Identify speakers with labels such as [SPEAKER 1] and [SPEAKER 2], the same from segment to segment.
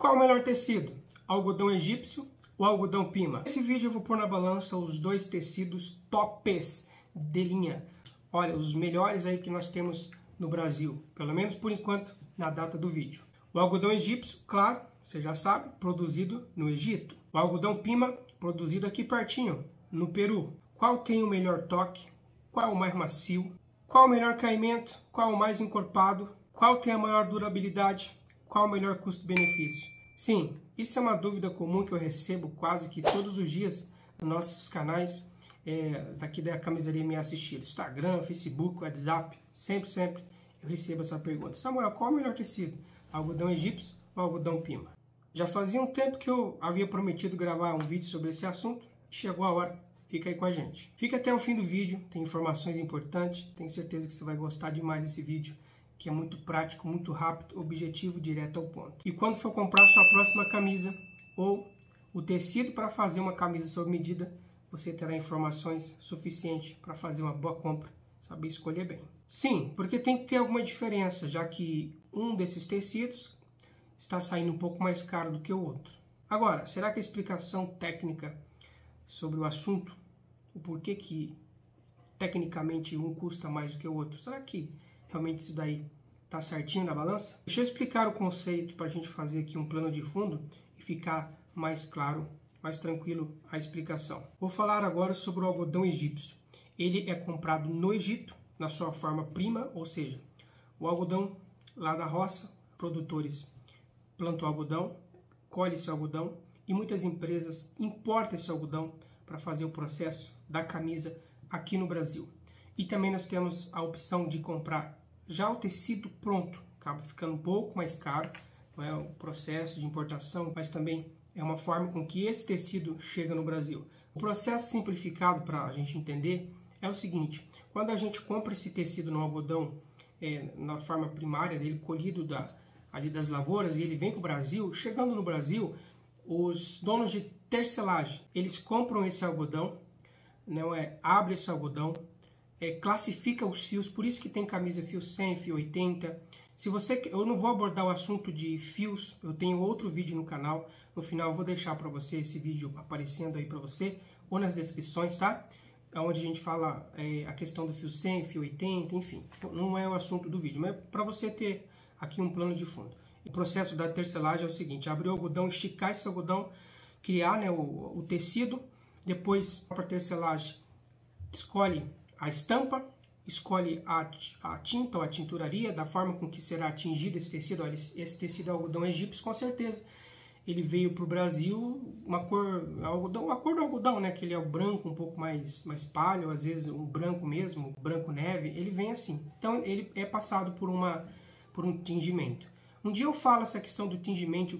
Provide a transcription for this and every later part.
[SPEAKER 1] Qual o melhor tecido? Algodão egípcio ou algodão pima? Nesse vídeo eu vou pôr na balança os dois tecidos tops de linha. Olha, os melhores aí que nós temos no Brasil, pelo menos por enquanto, na data do vídeo. O algodão egípcio, claro, você já sabe, produzido no Egito. O algodão pima, produzido aqui pertinho, no Peru. Qual tem o melhor toque? Qual é o mais macio? Qual o melhor caimento? Qual o mais encorpado? Qual tem a maior durabilidade? Qual o melhor custo-benefício? Sim, isso é uma dúvida comum que eu recebo quase que todos os dias nos nossos canais daqui da Camisaria MS Estilo. Instagram, Facebook, WhatsApp, sempre eu recebo essa pergunta. Samuel, qual é o melhor tecido? Algodão egípcio ou algodão pima? Já fazia um tempo que eu havia prometido gravar um vídeo sobre esse assunto. Chegou a hora, fica aí com a gente. Fica até o fim do vídeo, tem informações importantes. Tenho certeza que você vai gostar demais desse vídeo, que é muito prático, muito rápido, objetivo, direto ao ponto. E quando for comprar sua próxima camisa ou o tecido para fazer uma camisa sob medida, você terá informações suficientes para fazer uma boa compra, saber escolher bem. Sim, porque tem que ter alguma diferença, já que um desses tecidos está saindo um pouco mais caro do que o outro. Agora, será que a explicação técnica sobre o assunto, o porquê que tecnicamente um custa mais do que o outro, será que realmente isso daí está certinho na balança? Deixa eu explicar o conceito para a gente fazer aqui um plano de fundo e ficar mais claro, mais tranquilo a explicação. Vou falar agora sobre o algodão egípcio. Ele é comprado no Egito, na sua forma prima, ou seja, o algodão lá da roça, produtores plantam algodão, colhem esse algodão e muitas empresas importam esse algodão para fazer o processo da camisa aqui no Brasil. E também nós temos a opção de comprar já o tecido pronto, acaba ficando um pouco mais caro, não é o processo de importação, mas também é uma forma com que esse tecido chega no Brasil. O processo simplificado para a gente entender é o seguinte: quando a gente compra esse tecido no algodão, na forma primária dele, colhido ali das lavouras, e ele vem para o Brasil, chegando no Brasil, os donos de tecelagem, eles compram esse algodão, abre esse algodão, classifica os fios, por isso que tem camisa fio 100, fio 80. Eu não vou abordar o assunto de fios, eu tenho outro vídeo no canal, no final eu vou deixar para você esse vídeo aparecendo aí para você, ou nas descrições, tá? Onde a gente fala a questão do fio 100, fio 80, enfim, não é o assunto do vídeo, mas para você ter aqui um plano de fundo. O processo da tecelagem é o seguinte: abrir o algodão, esticar esse algodão, criar o tecido, depois para a tecelagem escolhe a estampa, escolhe a tinta ou a tinturaria, da forma com que será atingido esse tecido. Olha, esse tecido é algodão egípcio, com certeza. Ele veio para o Brasil, a cor do algodão, né? Que ele é o branco, um pouco mais pálido, às vezes um branco mesmo, branco neve, ele vem assim. Então ele é passado por um tingimento. Um dia eu falo essa questão do tingimento,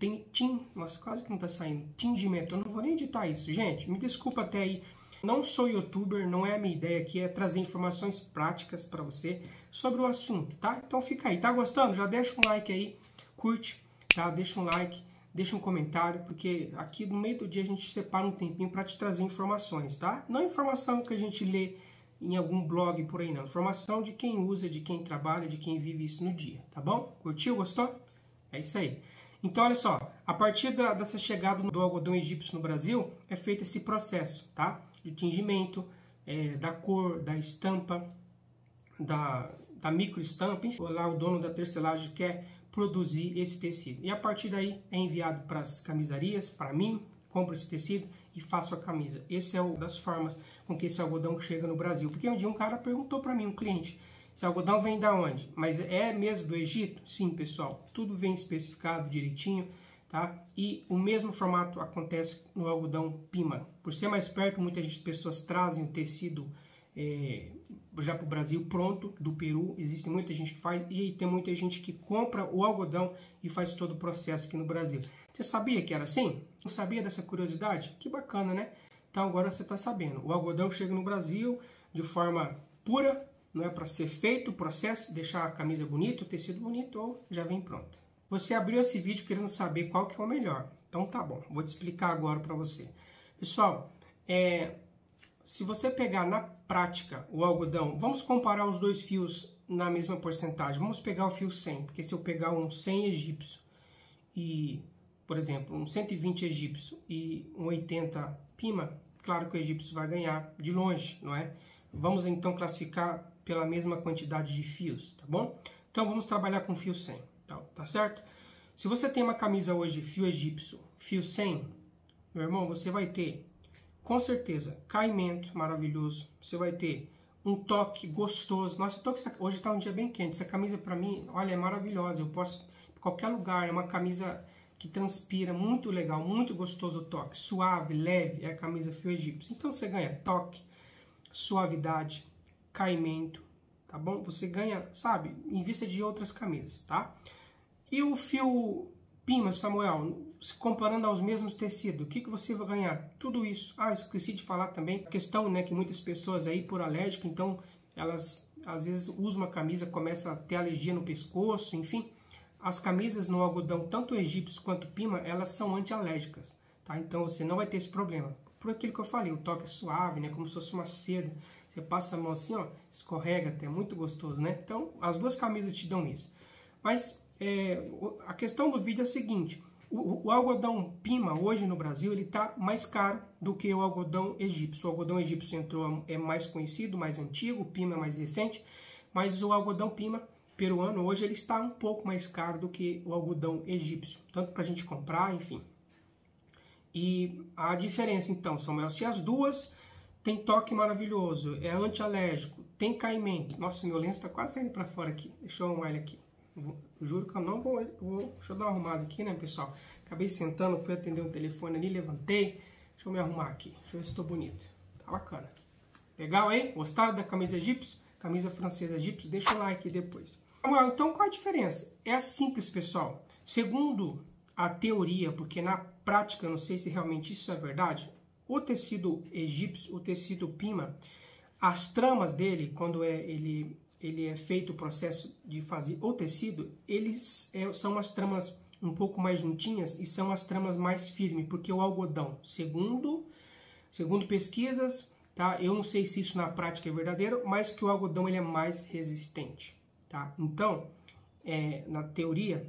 [SPEAKER 1] nossa, quase que não está saindo, tingimento, eu não vou nem editar isso, gente, me desculpa até aí. Não sou youtuber, não é a minha ideia aqui, é trazer informações práticas para você sobre o assunto, tá? Então fica aí, tá gostando? Já deixa um like aí, curte, tá? Deixa um like, deixa um comentário, porque aqui no meio do dia a gente separa um tempinho para te trazer informações, tá? Não informação que a gente lê em algum blog por aí não, informação de quem usa, de quem trabalha, de quem vive isso no dia, tá bom? Curtiu, gostou? É isso aí. Então, olha só, a partir dessa chegada do algodão egípcio no Brasil, é feito esse processo, tá? De tingimento, da cor, da estampa, da microestampa, enfim, lá o dono da tecelagem quer produzir esse tecido. E a partir daí é enviado para as camisarias, para mim, compro esse tecido e faço a camisa. Esse é uma das formas com que esse algodão chega no Brasil. Porque um dia um cara perguntou para mim, um cliente, esse algodão vem da onde? Mas é mesmo do Egito? Sim, pessoal, tudo vem especificado direitinho, tá? E o mesmo formato acontece no algodão pima. Por ser mais perto, muitas pessoas trazem o tecido já para o Brasil pronto, do Peru. Existe muita gente que faz e tem muita gente que compra o algodão e faz todo o processo aqui no Brasil. Você sabia que era assim? Não sabia dessa curiosidade? Que bacana, né? Então agora você está sabendo. O algodão chega no Brasil de forma pura, não é para ser feito o processo, deixar a camisa bonita, o tecido bonito, ou já vem pronto. Você abriu esse vídeo querendo saber qual que é o melhor. Então tá bom, vou te explicar agora para você. Pessoal, se você pegar na prática o algodão, vamos comparar os dois fios na mesma porcentagem. Vamos pegar o fio 100, porque se eu pegar um 100 egípcio e, por exemplo, um 120 egípcio e um 80 pima, claro que o egípcio vai ganhar de longe, não é? Vamos então classificar pela mesma quantidade de fios, tá bom? Então vamos trabalhar com fio 100, tá certo? Se você tem uma camisa hoje fio egípcio, fio 100, meu irmão, você vai ter, com certeza, caimento maravilhoso, você vai ter um toque gostoso. Nossa, hoje está um dia bem quente, essa camisa para mim, olha, é maravilhosa, eu posso ir em qualquer lugar, é uma camisa que transpira, muito legal, muito gostoso o toque, suave, leve, é a camisa fio egípcio. Então você ganha toque, suavidade, caimento, tá bom? Você ganha, sabe, em vista de outras camisas, tá? E o fio pima, Samuel, se comparando aos mesmos tecidos, o que você vai ganhar? Tudo isso. Ah, esqueci de falar também, a questão, né, que muitas pessoas aí, por alérgico, então, elas às vezes usam uma camisa, começa a ter alergia no pescoço, enfim. As camisas no algodão, tanto egípcio quanto pima, elas são antialérgicas, tá? Então você não vai ter esse problema. Por aquilo que eu falei, o toque é suave, né? Como se fosse uma seda. Você passa a mão assim, ó, escorrega até, muito gostoso, né? Então, as duas camisas te dão isso. Mas a questão do vídeo é a seguinte, o algodão pima hoje no Brasil, ele tá mais caro do que o algodão egípcio. O algodão egípcio é mais conhecido, mais antigo, o pima é mais recente, mas o algodão pima peruano hoje ele está um pouco mais caro do que o algodão egípcio, tanto para a gente comprar, enfim. E a diferença então, Samuel, se as duas tem toque maravilhoso, é anti-alérgico, tem caimento. Nossa, meu lenço está quase saindo para fora aqui, deixa eu arrumar ele aqui. Eu juro que eu não vou, deixa eu dar uma arrumada aqui, né, pessoal? Acabei sentando, fui atender um telefone ali, levantei, deixa eu me arrumar aqui, deixa eu ver se estou bonito. Tá bacana. Legal, hein? Gostaram da camisa egípcio? Camisa francesa egípcio? Deixa o like depois. Então, qual a diferença? É simples, pessoal. Segundo a teoria, porque na prática eu não sei se realmente isso é verdade, o tecido egípcio, o tecido pima, as tramas dele, quando ele é feito o processo de fazer o tecido, eles são as tramas um pouco mais juntinhas e são as tramas mais firmes, porque o algodão, segundo pesquisas, tá? Eu não sei se isso na prática é verdadeiro, mas que o algodão ele é mais resistente. Tá? Então, na teoria,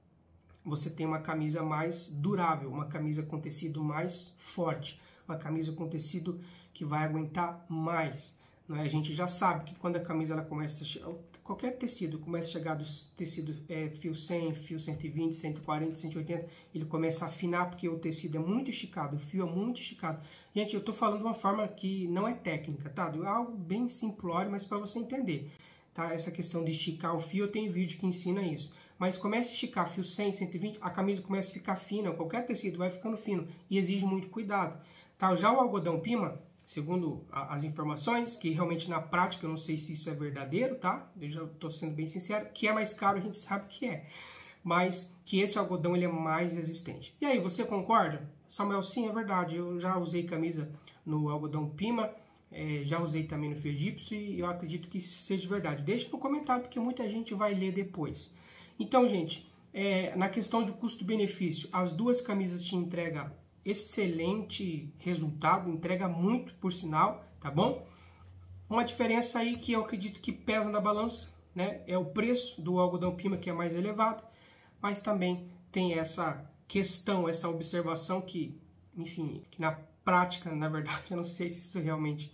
[SPEAKER 1] você tem uma camisa mais durável, uma camisa com tecido mais forte, uma camisa com tecido que vai aguentar mais. Né? A gente já sabe que quando a camisa ela começa a chegar, qualquer tecido começa a chegar dos tecidos fio 100, fio 120, 140, 180, ele começa a afinar porque o tecido é muito esticado, o fio é muito esticado. Gente, eu estou falando de uma forma que não é técnica, tá? É algo bem simplório, mas para você entender. Tá? Essa questão de esticar o fio, eu tenho vídeo que ensina isso. Mas começa a esticar fio 100, 120, a camisa começa a ficar fina, qualquer tecido vai ficando fino e exige muito cuidado. Tá? Já o algodão pima, segundo as informações, que realmente na prática eu não sei se isso é verdadeiro, tá? Eu já estou sendo bem sincero, que é mais caro a gente sabe que é. Mas que esse algodão ele é mais resistente. E aí, você concorda? Samuel, sim, é verdade. Eu já usei camisa no algodão pima, já usei também no fio egípcio e eu acredito que isso seja verdade. Deixa no comentário porque muita gente vai ler depois. Então, gente, na questão de custo-benefício, as duas camisas te entregam excelente resultado, entrega muito, por sinal, tá bom? Uma diferença aí que eu acredito que pesa na balança, né, é o preço do algodão pima, que é mais elevado, mas também tem essa questão, essa observação que, enfim, que na prática, na verdade, eu não sei se isso realmente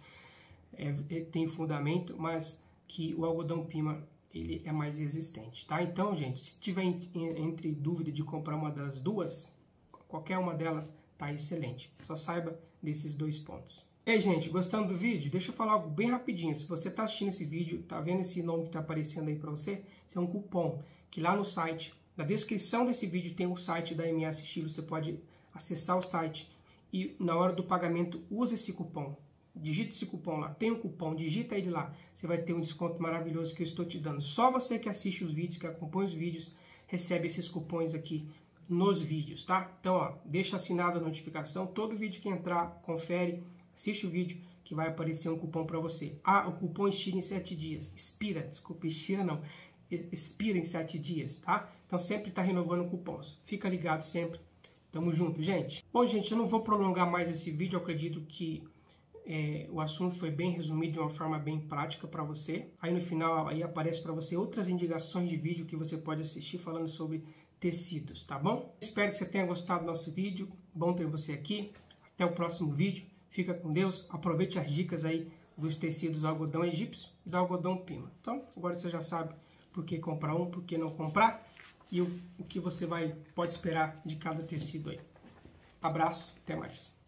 [SPEAKER 1] tem fundamento, mas que o algodão pima ele é mais resistente, tá? Então, gente, se tiver entre dúvida de comprar uma das duas, qualquer uma delas tá excelente. Só saiba desses dois pontos. E aí, gente, gostando do vídeo? Deixa eu falar algo bem rapidinho. Se você tá assistindo esse vídeo, tá vendo esse nome que tá aparecendo aí para você? Esse é um cupom que lá no site, na descrição desse vídeo tem o site da MS Estilo. Você pode acessar o site e na hora do pagamento use esse cupom. Digita esse cupom lá, tem um cupom, digita ele lá. Você vai ter um desconto maravilhoso que eu estou te dando. Só você que assiste os vídeos, que acompanha os vídeos, recebe esses cupons aqui nos vídeos, tá? Então, ó, deixa assinada a notificação. Todo vídeo que entrar, confere, assiste o vídeo que vai aparecer um cupom para você. Ah, o cupom expira em 7 dias. Expira não. Expira em 7 dias, tá? Então, sempre tá renovando cupons. Fica ligado sempre. Tamo junto, gente. Bom, gente, eu não vou prolongar mais esse vídeo. Eu acredito que o assunto foi bem resumido de uma forma bem prática para você. Aí no final aí aparece para você outras indicações de vídeo que você pode assistir falando sobre tecidos, tá bom? Espero que você tenha gostado do nosso vídeo. Bom ter você aqui. Até o próximo vídeo. Fica com Deus. Aproveite as dicas aí dos tecidos algodão egípcio e do algodão pima. Então, agora você já sabe por que comprar um, por que não comprar e o que você pode esperar de cada tecido aí. Abraço, até mais.